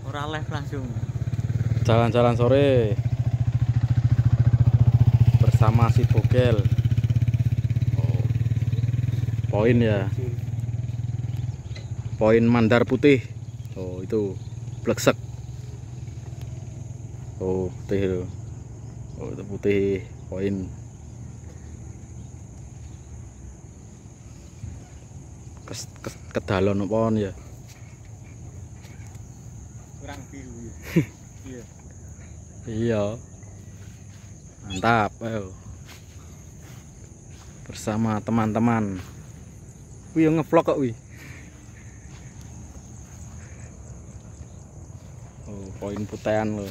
Ora live langsung. Jalan-jalan sore bersama si Bogel. Oh, poin ya. Poin mandar putih. Oh, itu bleksek. Oh, putih itu. Oh, itu putih poin. Kedalon apa ya? Kurang biru ya. Iya. Iya. Mantap, ayo. Bersama teman-teman. Wih, ngevlog kok wih. Oh, poin putihan lo.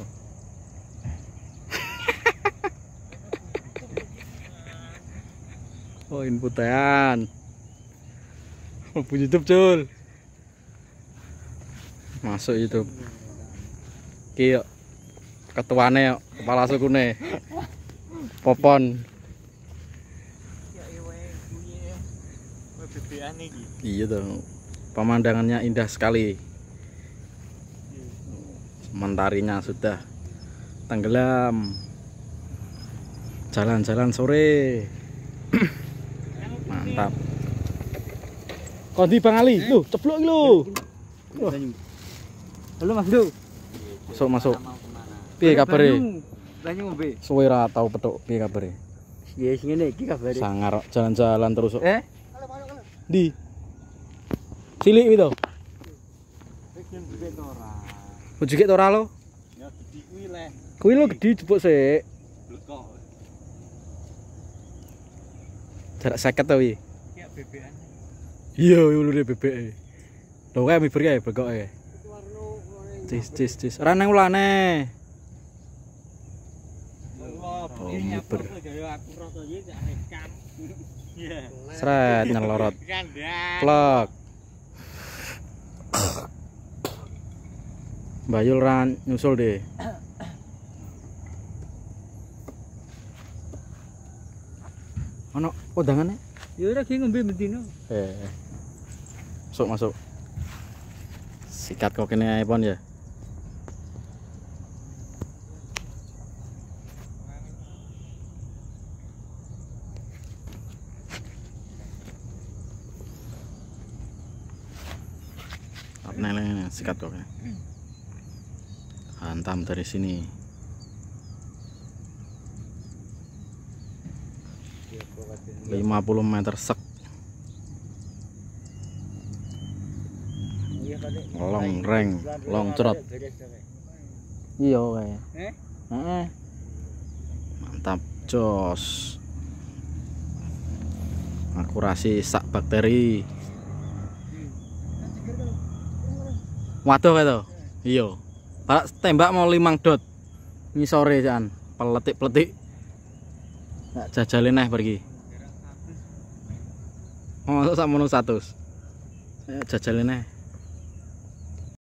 Poin putihan. YouTube Jul. Masuk YouTube. Ki yuk. Ketuane yuk, kepala sukune. Popon. Iya dong. Pemandangannya indah sekali. Mentarinya sudah tenggelam. Jalan-jalan sore. Mantap. Kondi Bang Ali, lu ceplok lu. Halo Mas Du. Masuk. Piye kabare? Banyu ngombe. Suwe ra tau petuk piye kabare? Ya sing ngene iki kabare. Sangar jalan-jalan terus kok. Di. Cilik iki to. Bojike to ora lo? Ya gede kuwi le. Kuwi lo gede jebuk sik. Blekok. Jarak 50 to wi. Kayak bebekan. Iya, ulure bebeke. Lho kae miber kae bekoke. Cis. Ora nang ulane. Oh, miber. Aku rasa iki gak rekam. Iya. Sret nyelorot. Plek. Bayul ran nyusul deh. Ono kodangane? Ya ora ki ngombe bendino. Masuk. Sikat kok kene ae pon ya. Neng sikat kok. Hantam dari sini. Iya, 50 meter sek. Long reng, long cerot. Iya kae. Heeh. Mantap, jos. Akurasi sak bakteri. Waduh kae to. Iya. Pak tembak mau 5 dot. Ngisore jan, peletik-peletik. Nak jajale neh pergi. Oh, sak mono 100. Jajale neh.